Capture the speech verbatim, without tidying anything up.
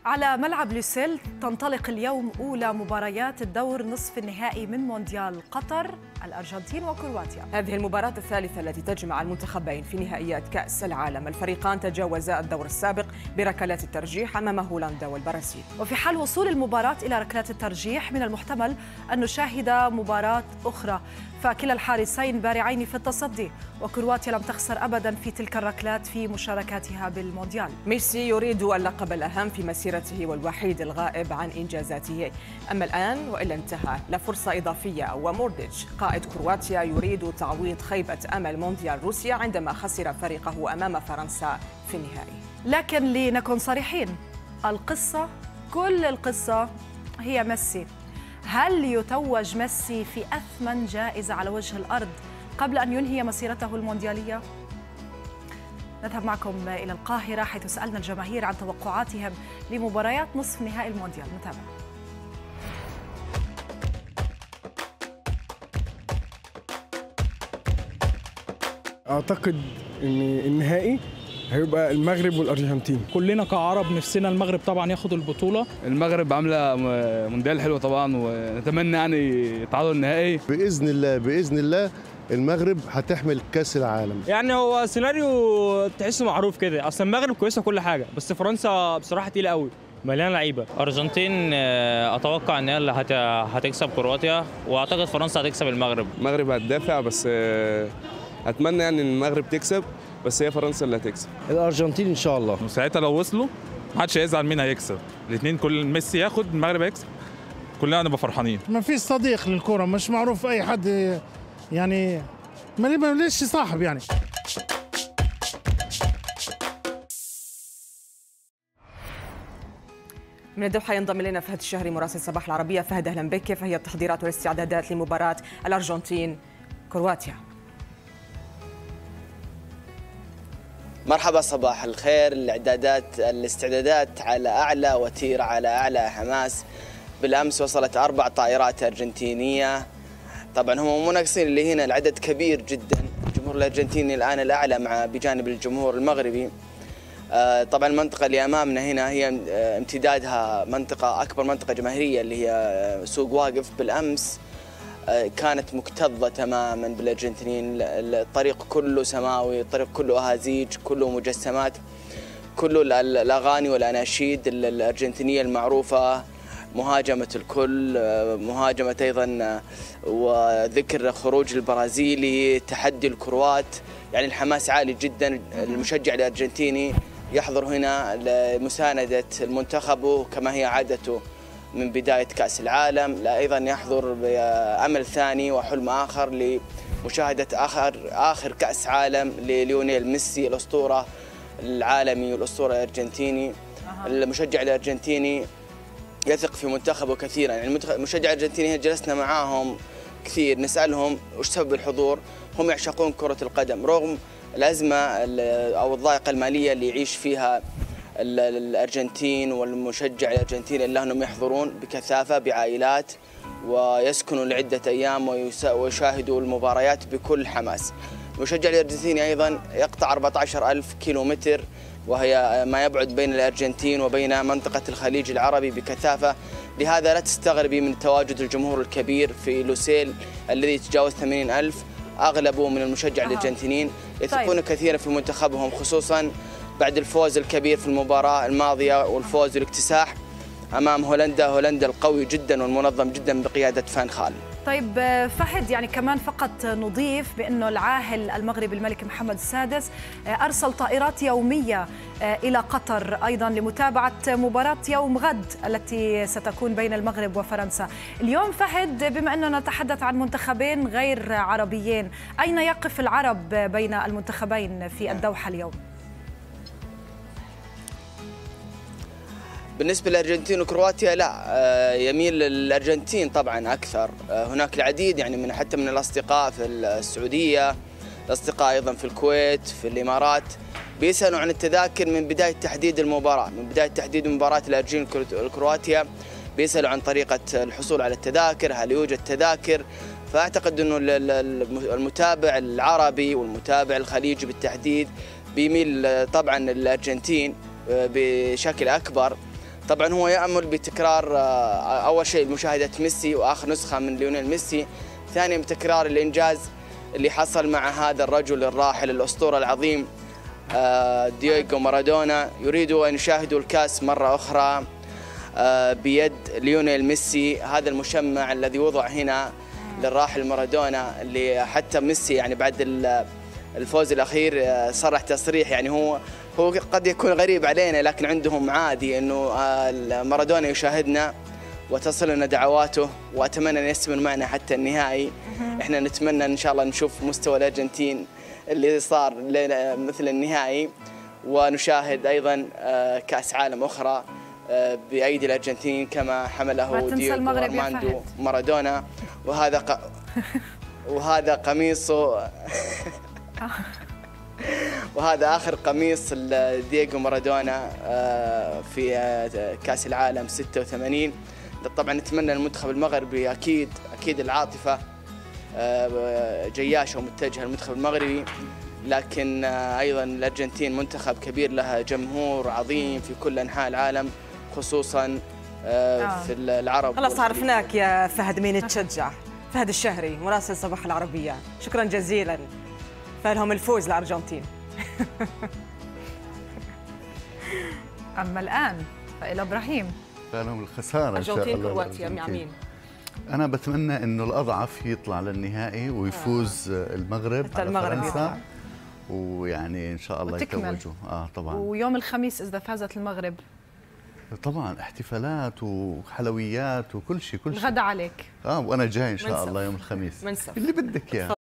على ملعب لوسيل تنطلق اليوم أولى مباريات الدور نصف النهائي من مونديال قطر، الأرجنتين وكرواتيا. هذه المباراة الثالثة التي تجمع المنتخبين في نهائيات كأس العالم. الفريقان تجاوزا الدور السابق بركلات الترجيح أمام هولندا والبرازيل. وفي حال وصول المباراة إلى ركلات الترجيح من المحتمل أن نشاهد مباراة أخرى، فكلا الحارسين بارعين في التصدي، وكرواتيا لم تخسر أبدا في تلك الركلات في مشاركاتها بالمونديال. ميسي يريد اللقب الأهم في مسيرته والوحيد الغائب عن إنجازاته. أما الآن وإلا انتهى لفرصة إضافية، ومورديتش قائد كرواتيا يريد تعويض خيبة أمل مونديال روسيا عندما خسر فريقه أمام فرنسا في النهائي. لكن لنكن صريحين، القصة كل القصة هي ميسي. هل يتوج ميسي في أثمن جائزة على وجه الأرض قبل أن ينهي مسيرته المونديالية؟ نذهب معكم إلى القاهرة حيث سألنا الجماهير عن توقعاتهم لمباريات نصف نهائي المونديال. نتابع. أعتقد أن النهائي هيبقى المغرب والأرجنتين. كلنا كعرب نفسنا المغرب طبعا ياخد البطولة. المغرب عاملة مونديال حلو طبعا، ونتمنى يعني يتعادلوا النهائي بإذن الله. بإذن الله المغرب هتحمل كأس العالم. يعني هو سيناريو تحسه معروف كده، اصل المغرب كويسه كل حاجه، بس فرنسا بصراحه تقيله قوي، مليانه لعيبه. ارجنتين اتوقع ان هي هتكسب كرواتيا، واعتقد فرنسا هتكسب المغرب. المغرب هتدافع، بس اتمنى يعني ان المغرب تكسب، بس هي فرنسا اللي هتكسب. الارجنتين ان شاء الله. وساعتها لو وصلوا محدش هيزعل مين هيكسب، الاثنين كل ميسي ياخد المغرب هيكسب، كلنا نبقى فرحانين. ما فيش صديق للكره، مش معروف اي حد يعني، ما ليش صاحب يعني. من الدوحة ينضم إلينا فهد الشهري مراسل صباح العربية. فهد أهلا بك، كيف هي التحضيرات والاستعدادات لمباراة الأرجنتين كرواتيا؟ مرحبا، صباح الخير. الاعدادات الاستعدادات على أعلى وتيرة، على أعلى حماس. بالأمس وصلت أربع طائرات أرجنتينية، طبعا هم مو ناقصين اللي هنا، العدد كبير جدا. الجمهور الأرجنتيني الآن الأعلى مع بجانب الجمهور المغربي. طبعا المنطقة اللي أمامنا هنا هي امتدادها منطقة أكبر منطقة جماهيرية اللي هي سوق واقف. بالأمس كانت مكتظة تماما بالأرجنتينيين، الطريق كله سماوي، الطريق كله أهازيج، كله مجسمات، كله الأغاني والأناشيد الأرجنتينية المعروفة، مهاجمة الكل، مهاجمة أيضا وذكر خروج البرازيلي، تحدي الكروات، يعني الحماس عالي جدا. المشجع الأرجنتيني يحضر هنا لمساندة المنتخب كما هي عادته من بداية كأس العالم، لا أيضا يحضر بأمل ثاني وحلم آخر لمشاهدة آخر آخر كأس عالم لليونيل ميسي الأسطورة العالمي والأسطورة الأرجنتيني. المشجع الأرجنتيني يثق في منتخبه كثيرا، يعني المشجع الأرجنتيني جلسنا معاهم كثير نسألهم وش سبب الحضور. هم يعشقون كرة القدم رغم الأزمة أو الضائقة المالية اللي يعيش فيها الأرجنتين، والمشجع الأرجنتيني اللي هم يحضرون بكثافة بعائلات ويسكنوا لعدة أيام ويشاهدوا المباريات بكل حماس. المشجع الأرجنتيني أيضا يقطع أربعة عشر ألف كيلومتر، وهي ما يبعد بين الأرجنتين وبين منطقة الخليج العربي بكثافة، لهذا لا تستغربي من تواجد الجمهور الكبير في لوسيل الذي يتجاوز ثمانين ألف، أغلبه من المشجع آه. الأرجنتينيين يثقون طيب. كثيرا في منتخبهم، خصوصا بعد الفوز الكبير في المباراة الماضية والفوز والاكتساح أمام هولندا. هولندا القوي جدا والمنظم جدا بقيادة فان خال. طيب فهد، يعني كمان فقط نضيف بأنه العاهل المغربي الملك محمد السادس أرسل طائرات يومية إلى قطر أيضا لمتابعة مباراة يوم غد التي ستكون بين المغرب وفرنسا. اليوم فهد، بما أننا نتحدث عن منتخبين غير عربيين، أين يقف العرب بين المنتخبين في الدوحة اليوم؟ بالنسبة للأرجنتين وكرواتيا لا، يميل الأرجنتين طبعا أكثر. هناك العديد يعني من حتى من الأصدقاء في السعودية، الأصدقاء أيضا في الكويت، في الإمارات، بيسألوا عن التذاكر من بداية تحديد المباراة، من بداية تحديد مباراة الأرجنتين والكرواتيا بيسألوا عن طريقة الحصول على التذاكر، هل يوجد تذاكر. فأعتقد أنه المتابع العربي والمتابع الخليجي بالتحديد بيميل طبعا للأرجنتين بشكل أكبر. طبعا هو يأمل بتكرار أول شيء مشاهدة ميسي وآخر نسخة من ليونيل ميسي، ثانيا بتكرار الإنجاز اللي حصل مع هذا الرجل الراحل الأسطورة العظيم دييغو مارادونا. يريدوا أن يشاهدوا الكأس مرة أخرى بيد ليونيل ميسي، هذا المشمع الذي وضع هنا للراحل مارادونا، اللي حتى ميسي يعني بعد الفوز الأخير صرح تصريح، يعني هو هو قد يكون غريب علينا لكن عندهم عادي أنه مارادونا يشاهدنا وتصل لنا دعواته، وأتمنى أن يستمر معنا حتى النهائي. إحنا نتمنى إن شاء الله نشوف مستوى الأرجنتين اللي صار مثل النهائي، ونشاهد أيضا كأس عالم أخرى بأيدي الأرجنتين كما حمله دييغو أرماندو مارادونا. وهذا ق... وهذا قميصه وهذا آخر قميص دييغو مارادونا في كأس العالم ستة وثمانين. طبعا نتمنى المنتخب المغربي أكيد أكيد العاطفة جياشة ومتجهة للمنتخب المغربي، لكن أيضا الأرجنتين منتخب كبير، لها جمهور عظيم في كل أنحاء العالم خصوصا في العرب. خلاص عرفناك يا فهد مين تشجع. فهد الشهري مراسل صباح العربية، شكرا جزيلا. فلهم الفوز للأرجنتين. أما الآن فإلى إبراهيم، فلهم الخسارة إن شاء الله. أرجنتين كرواتيا مع مين؟ أنا بتمنى إنه الأضعف يطلع للنهائي ويفوز آه. المغرب على المغرب فرنسا، ويعني إن شاء الله يتوجوا. آه طبعا. ويوم الخميس إذا فازت المغرب طبعا احتفالات وحلويات وكل شيء كل شيء. الغدا عليك. اه وانا جاي ان شاء منسف. الله يوم الخميس. منسف اللي بدك اياه.